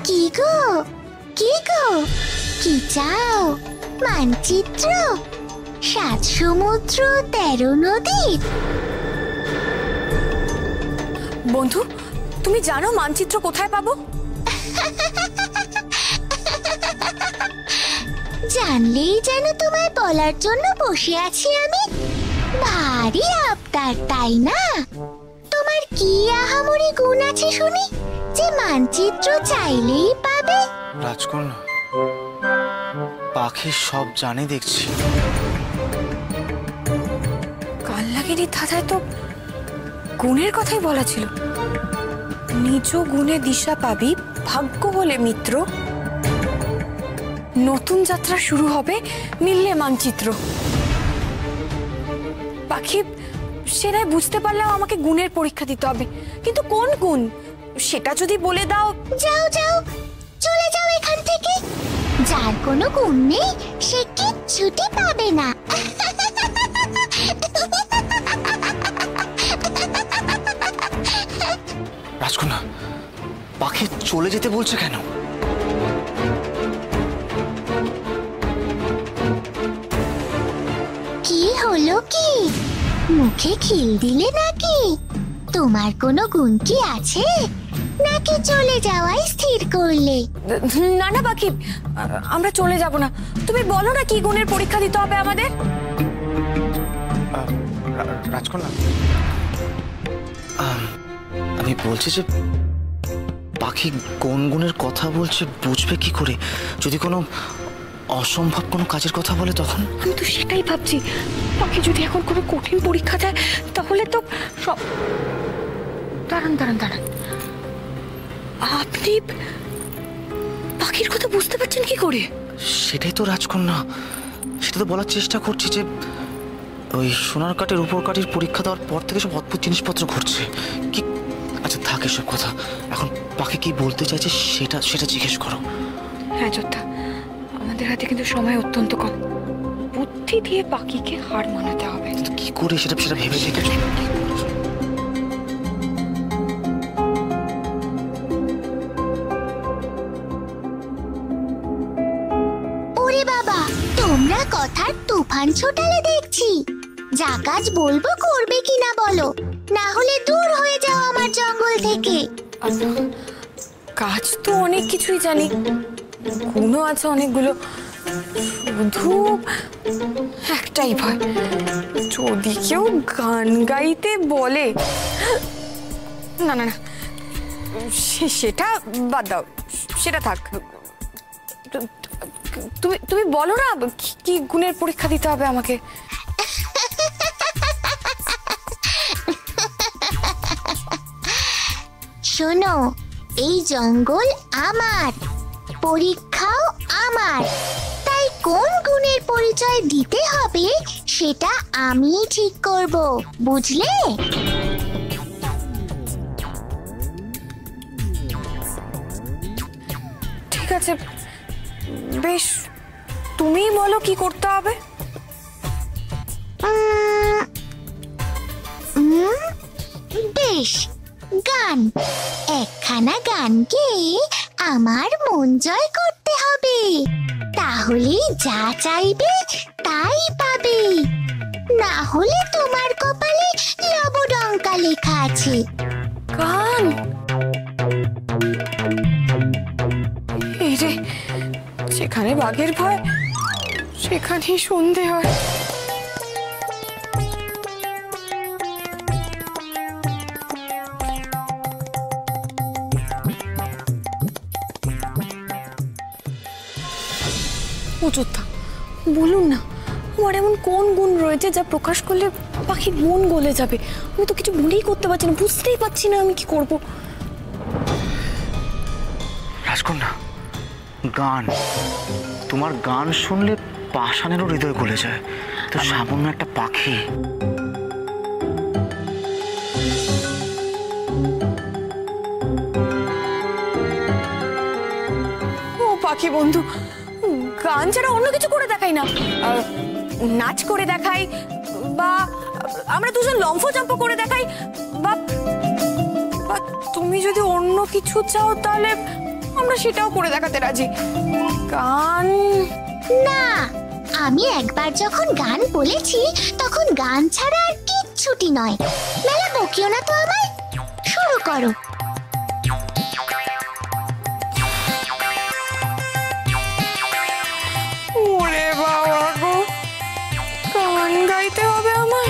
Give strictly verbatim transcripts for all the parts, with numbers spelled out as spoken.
কি গো কি গো কি চাও? মানচিত্র? সাত সমুদ্র তেরো নদী? বন্ধু, তুমি জানো মানচিত্র কোথায় পাবো? জানলেই যেন তোমায় বলার জন্য বসে আছি আমি। ভারী আবদার, তাই না? তোমার কি আহামরি গুণ আছে শুনি যে মানচিত্র চাইলেই পাবে? রাজকন্যা, পাখি সব জানে দেখছি। কালনাগিনী ধাঁধায় তো গুণের কথাই বলা ছিল। নিজ গুণে দিশা পাবি, ভাগ্য হলে মিত্র। নতুন যাত্রা শুরু হবে, মিললে মানচিত্র। পাখি, সেটাই বুঝতে পারলেও আমাকে গুণের পরীক্ষা দিতে হবে, কিন্তু কোন গুণ সেটা যদি বলে দাও। যাও যাও, চলে যাও এখান থেকে। যার কোনো গুণ নেই সে কিচ্ছুটি পাবে না। রাজকন্যা, পাখি চলে যেতে বলছে কেন? কি হলো কি? মুখে খিল দিলে নাকি? তোমার কোনো গুণ কি আছে নাকি চলে যাওয়াই স্থির করলে? না না পাখি, আমরা চলে যাব না। তুমি বলো না কি গুণের পরীক্ষা দিতে হবে আমাদের। রাজকন্যা, আমি বলছি যে পাখি কোন গুণের কথা বলছে বুঝবে কি করে? যদি কোনো অসম্ভব কোনো কাজের কথা বলে তখন? আমি তো সেটাই ভাবছি, পাখি যদি এখন কোনো কঠিন পরীক্ষা দেয় তাহলে তো সব। দাঁড়ান দাঁড়ান দাঁড়ান, আপনি পাখির কথা বুঝতে পারছেন কি করে? সেটাই তো রাজকন্যা, সেটা তো বলার চেষ্টা করছি যে ওই সোনার কাঠের উপর কাঠির পরীক্ষা দেওয়ার পর থেকে সব অদ্ভুত জিনিসপত্র ঘটছে। কি আচ্ছা থাক এসব কথা, এখন পাখি কি বলতে চাইছে সেটা সেটা জিজ্ঞেস করো। হ্যাঁ যোদ্ধা, আমাদের হাতে কিন্তু সময় অত্যন্ত কম। বুদ্ধি দিয়ে পাখিকে হার মানাতে হবে। কি করে সেটা সেটা ভেবে দেখে। ওরে বাবা, তোমরা কথার তুফান ছোটালে দেখছি। যা কাজ বলবো করবে কিনা বলো, না হলে দূর হয়ে যাও আমার জঙ্গল থেকে। কাজ তো অনেক কিছুই জানি, গুণও আছে অনেকগুলো, শুধু একটাই ভয়, যদি কেউ গান গাইতে বলে। না না না, সেটা বাদ দাও, সেটা থাক। তুমি তুমি বলো না কি গুণের পরীক্ষা দিতে হবে আমাকে। শোনো, এই জঙ্গল আমার, পরীক্ষাও আমার, তাই কোন গুণের পরিচয় দিতে হবে সেটা আমি ঠিক করব, বুঝলে? ঠিক আছে, বেশ, তুমি বলো কি করতে হবে। বেশ, গান, একখানা গান গেয়ে আমার মন জয় করতে হবে, তাহলে যা চাইবে তাই পাবে, না হলে তোমার কপালে লবডঙ্কা লেখা আছে। গান? এই রে, যেখানে বাঘের ভয় সেখানেই সন্ধে হয়। অযোধ্যা, বলুন না, আমার এমন কোন গুণ রয়েছে যা প্রকাশ করলে পাখির মন গলে যাবে? আমি তো কিছু মনেই করতে পারছি না, বুঝতেই পারছি না আমি কি করব। রাজকন্যা, গান, তোমার গান শুনলে পাষাণেরও হৃদয় গলে যায়, তো সামান্য একটা পাখি। ও পাখি বন্ধু, গান ছাড়া অন্য কিছু করে দেখাই না, নাচ করে দেখাই, বা আমরা দুজন লম্ফ জম্প করে দেখাই, বা তুমি যদি অন্য কিছু চাও তাহলে আমরা সেটাও করে দেখাতে রাজি। গান না, আমি একবার যখন গান বলেছি তখন গান ছাড়া আর কিচ্ছুটি নয়। মেলা বকিও না তো আমায়, শুরু করো। ওরে বাবা গো, গান গাইতে হবে আমার।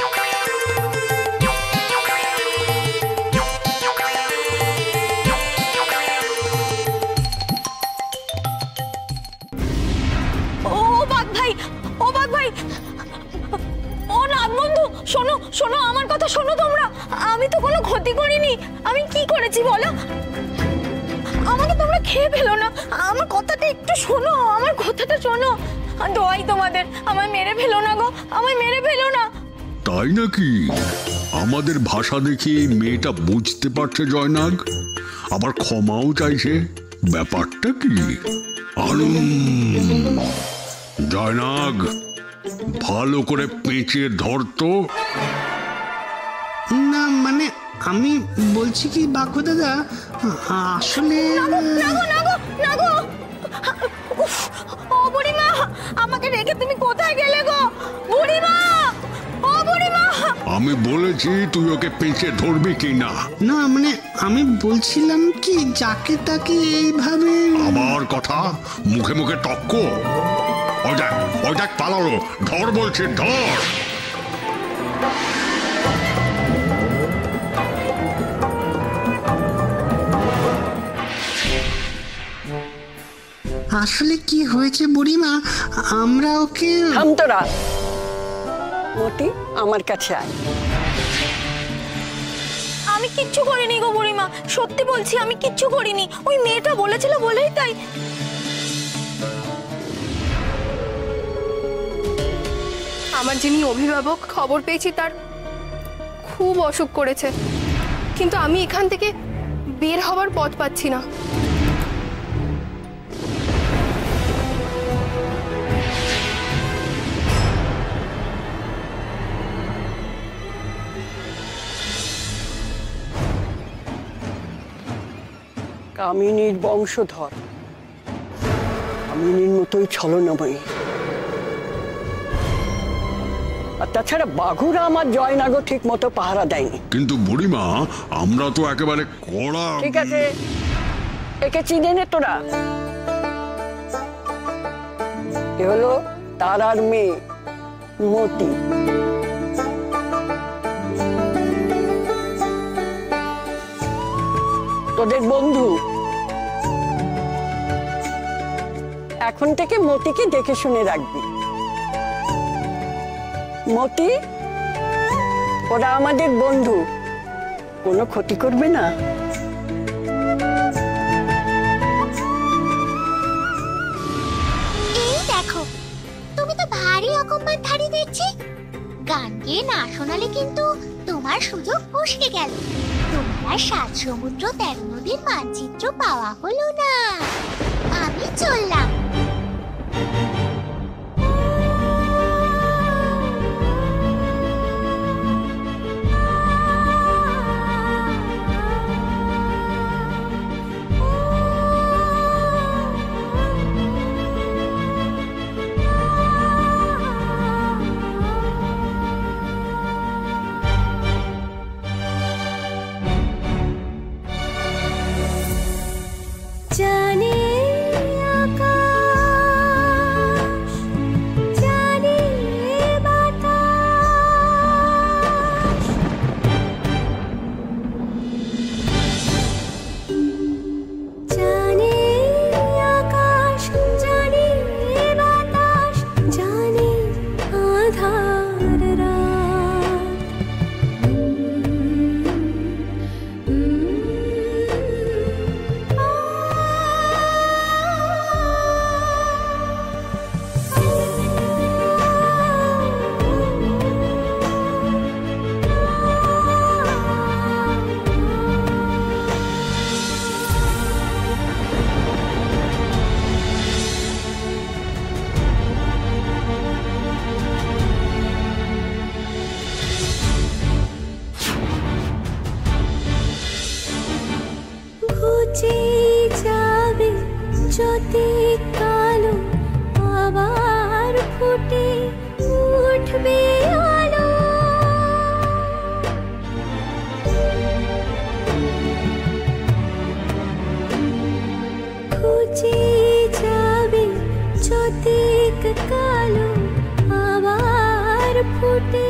ও বাঘ ভাই, ও বাঘ ভাই, ও নাগ বন্ধু, শোনো শোনো, আমার কথা শোনো তোমরা। আমি তো কোনো ক্ষতি করিনি, আমি কি করেছি বলো? আমাকে তোমরা খেয়ে ফেলো না, আমার কথাটা একটু শোনো, আমার কথাটা শোনো। দোয়াই তোমাদের, আমায় মেরে ফেলো না গো, আমায় মেরে ফেলো না। তাই নাকি? আমাদের ভাষা দেখে মেয়েটা বুঝতে পারছে জয়নাগ, আবার ক্ষমাও চাইছে। ব্যাপারটা কি? আনন্দ জয়নাগ, ভালো করে পেঁচে ধরতো। না মানে আমি বলছি কি বাঘ দাদা, আসলে ও বুড়িমা, আমাকে রেখে তুমি কোথায় গেলে গো বুড়িমা? ও বুড়িমা, আমি বলেছি তুই ওকে পেঁচে ধরবি কি না। না মানে আমি বলছিলাম কি, যাকে তাকে এইভাবে। আবার কথা, মুখে মুখে তক্ক। ওই দেখ, ওই দেখ পালালো, ধর বলছে, ধর। আসলে কি হয়েছে বুড়িমা, আমরা ওকে। থাম তোরা, মতি আমার কাছে আয়। আমি কিচ্ছু করিনি গো বুড়িমা, সত্যি বলছি আমি কিচ্ছু করিনি। ওই মেয়েটা বলেছিল বলেই তাই। আমার যিনি অভিভাবক, খবর পেয়েছি তার খুব অসুখ করেছে, কিন্তু আমি এখান থেকে বের হওয়ার পথ পাচ্ছি না। কামিনীর বংশধর, কামিনীর মতোই ছলনাময়ী। আর তাছাড়া বাঘুরা আমার জয়নাগো ঠিক মতো পাহারা দেয়নি। কিন্তু বুড়িমা, আমরা তো একেবারে কড়া। ঠিক আছে, একে চিনে নে তোরা। এ হলো তারার মেয়ে মতি। তোদের বন্ধু। এখন থেকে মতিকে দেখে শুনে রাখবি। মতি, ওরা আমাদের বন্ধু, কোনো ক্ষতি করবে না। এই দেখো, তুমি তো ভারী অকম্মানধারী দেখছি। গান গেয়ে না শোনালে কিন্তু তোমার সুযোগ ফসকে গেল। তোমার আর সাত সমুদ্র তেরো নদীর মানচিত্র পাওয়া হলো না। আমি চললাম। জানি আকাশ, জানি বাতাস, জানি আকাশ, জানি বাতাস, জানি আধার রাত। উম, উম, আ যদি কালো আবার ফুটে উঠবে আলো, খুঁজে যাবে যদি কালো আবার ফুটে